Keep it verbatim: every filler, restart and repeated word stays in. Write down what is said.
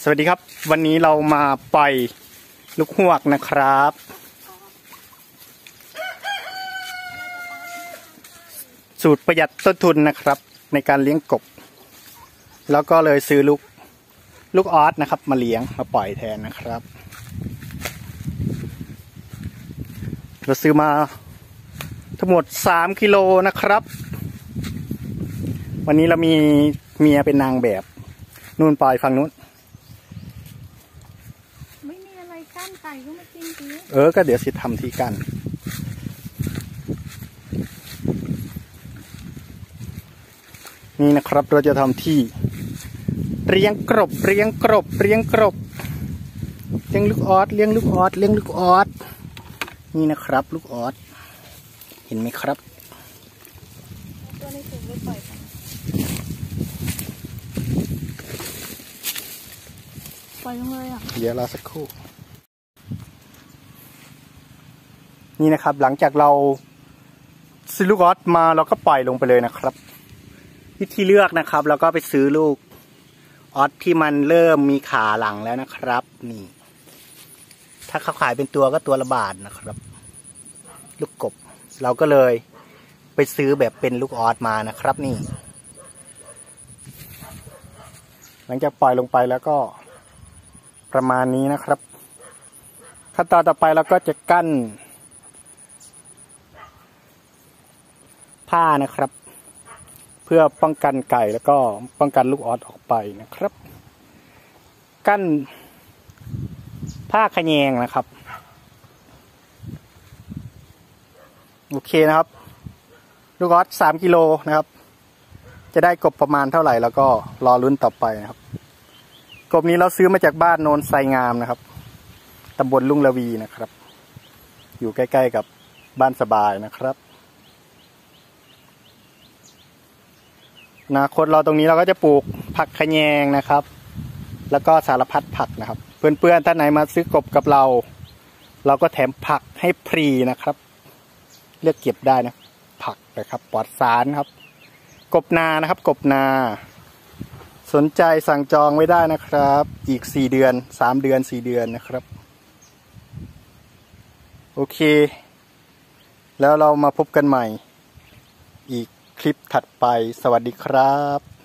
สวัสดีครับวันนี้เรามาปล่อยลูกหวกนะครับสูตรประหยัดต้นทุนนะครับในการเลี้ยงกบแล้วก็เลยซื้อลูกลูกออสนะครับมาเลี้ยงมาปล่อยแทนนะครับเราซื้อมาทั้งหมดสามกิโลนะครับวันนี้เรามีเมียเป็นนางแบบนู่นปล่อยฝั่งนู้นไม่มีอะไรกั้นไก่ก็มากินดีเออก็เดี๋ยวสิทำที่กั้นนี่นะครับเราจะทำที่เลี้ยงกบเลี้ยงกบเลี้ยงกบเลี้ยงลูกออสเลี้ยงลูกออสเลี้ยงลูกออสนี่นะครับลูกออสเห็นไหมครับตัวนี้ถูกไม่ปล่อยกันปล่อยลงเลยอ่ะเดี๋ยวรอสักครู่นี่นะครับหลังจากเราซื้อลูกออสมาเราก็ปล่อยลงไปเลยนะครับวิธีเลือกนะครับเราก็ไปซื้อลูกออสที่มันเริ่มมีขาหลังแล้วนะครับนี่ถ้าเขาขายเป็นตัวก็ตัวละบาทนะครับลูกกบเราก็เลยไปซื้อแบบเป็นลูกออสมานะครับนี่หลังจากปล่อยลงไปแล้วก็ประมาณนี้นะครับขั้นตอนต่อไปเราก็จะกั้นผ้านะครับเพื่อป้องกันไก่แล้วก็ป้องกันลูกออสออกไปนะครับกั้นผ้าขะแยงนะครับโอเคนะครับลูกออสสามกิโลนะครับจะได้กบประมาณเท่าไหร่แล้วก็รอลุ้นต่อไปนะครับกบนี้เราซื้อมาจากบ้านโนนไซงามนะครับตำบลลุงละวีนะครับอยู่ใกล้ๆกับบ้านสบายนะครับอนาคตเราตรงนี้เราก็จะปลูกผักขะแยงนะครับแล้วก็สารพัดผักนะครับเพื่อนๆท่านไหนมาซื้อกบกับเราเราก็แถมผักให้ฟรีนะครับเลือกเก็บได้นะผักนะครับปลอดสารครับกบนานะครับกบนาสนใจสั่งจองไว้ได้นะครับอีกสี่เดือนสามเดือนสี่เดือนนะครับโอเคแล้วเรามาพบกันใหม่อีกคลิปถัดไปสวัสดีครับ